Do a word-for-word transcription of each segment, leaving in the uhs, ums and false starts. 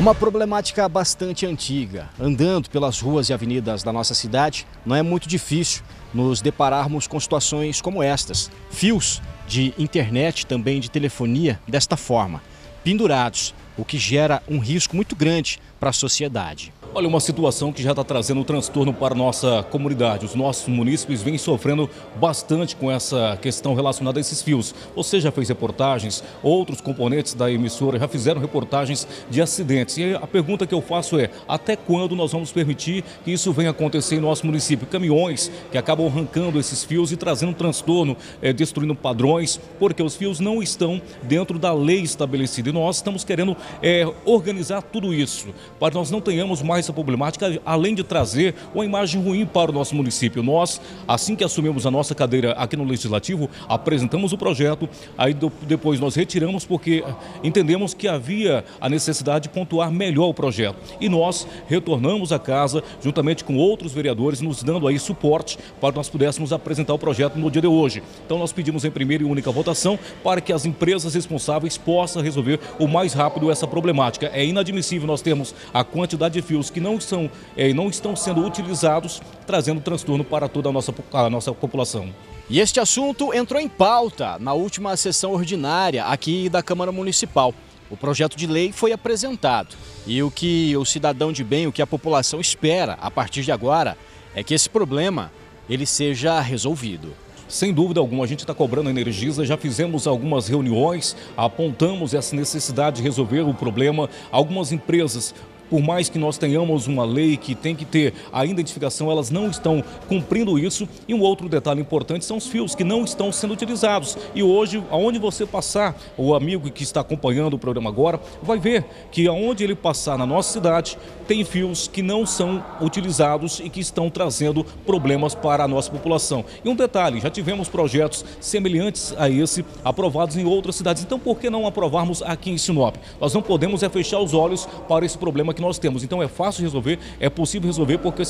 uma problemática bastante antiga. Andando pelas ruas e avenidas da nossa cidade, não é muito difícil nos depararmos com situações como estas. Fios de internet, também de telefonia, desta forma, pendurados, o que gera um risco muito grande para a sociedade. Olha, uma situação que já está trazendo um transtorno para a nossa comunidade. Os nossos munícipes vêm sofrendo bastante com essa questão relacionada a esses fios. Você já fez reportagens, outros componentes da emissora já fizeram reportagens de acidentes. E a pergunta que eu faço é, até quando nós vamos permitir que isso venha acontecer em nosso município? Caminhões que acabam arrancando esses fios e trazendo transtorno, é, destruindo padrões, porque os fios não estão dentro da lei estabelecida. E nós estamos querendo é, organizar tudo isso, para que nós não tenhamos mais essa problemática, além de trazer uma imagem ruim para o nosso município. Nós, assim que assumimos a nossa cadeira aqui no Legislativo, apresentamos o projeto, aí do, depois nós retiramos porque entendemos que havia a necessidade de pontuar melhor o projeto. E nós retornamos à casa, juntamente com outros vereadores, nos dando aí suporte para que nós pudéssemos apresentar o projeto no dia de hoje. Então nós pedimos em primeira e única votação para que as empresas responsáveis possam resolver o mais rápido essa problemática. É inadmissível nós termos a quantidade de fios que não, são, é, não estão sendo utilizados, trazendo transtorno para toda a nossa, a nossa população. E este assunto entrou em pauta na última sessão ordinária aqui da Câmara Municipal. O projeto de lei foi apresentado e o que o cidadão de bem, o que a população espera a partir de agora é que esse problema ele seja resolvido. Sem dúvida alguma, a gente está cobrando a Energisa, já fizemos algumas reuniões, apontamos essa necessidade de resolver o problema. Algumas empresas, por mais que nós tenhamos uma lei que tem que ter a identificação, elas não estão cumprindo isso. E um outro detalhe importante são os fios que não estão sendo utilizados. E hoje, aonde você passar, o amigo que está acompanhando o programa agora, vai ver que aonde ele passar na nossa cidade, tem fios que não são utilizados e que estão trazendo problemas para a nossa população. E um detalhe, já tivemos projetos semelhantes a esse aprovados em outras cidades. Então, por que não aprovarmos aqui em Sinop? Nós não podemos é fechar os olhos para esse problema que nós temos. Então é fácil resolver, é possível resolver, porque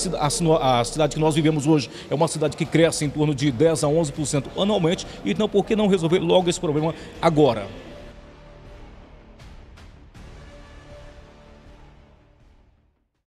a cidade que nós vivemos hoje é uma cidade que cresce em torno de dez a onze por cento anualmente. Então por que não resolver logo esse problema agora?